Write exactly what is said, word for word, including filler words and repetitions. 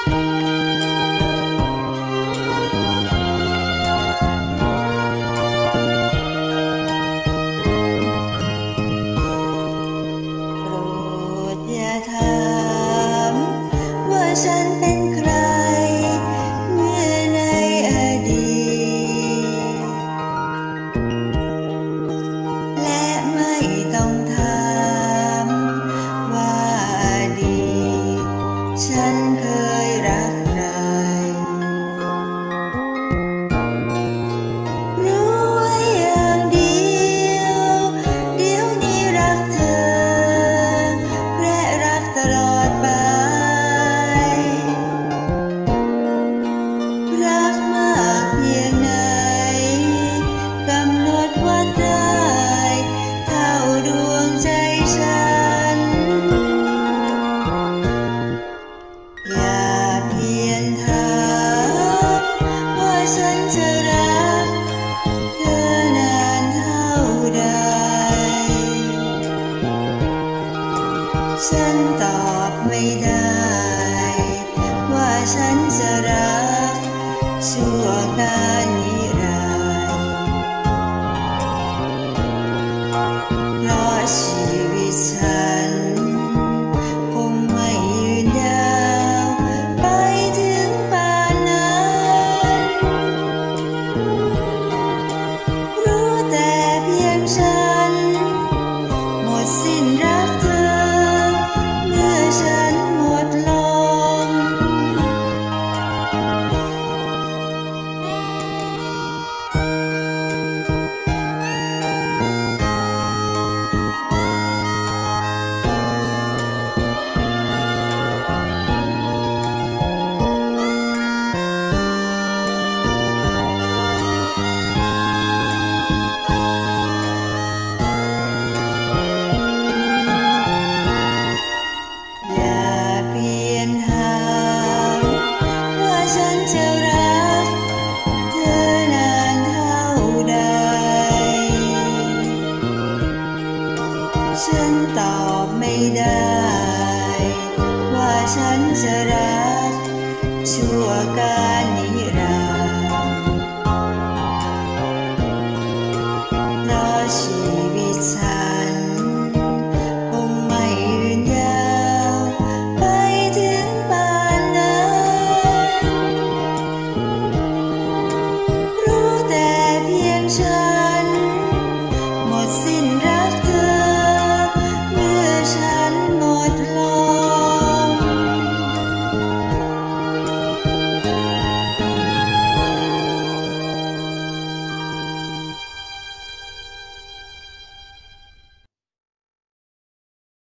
ฉันเป็นใครเมื่อในอดีตและไม่ต้องถามว่าอดีตฉันเคยรักใครรู้ไว้อย่างเดียวเดี๋ยวนี้รักเธอและรักตลอดไปฉันตอบไม่ได้ว่าฉันจะรักชั่วกาลนิรันดร์เพราะชีวิตฉันคงไม่ยืนยาวไปถึงป่านนั้นรู้แต่เพียงฉันหมดสิ้นรักเธอฉันหมดลมฉันจะรักเธอนานเท่าใดฉันตอบไม่ได้ว่าฉันจะรักชั่วกาล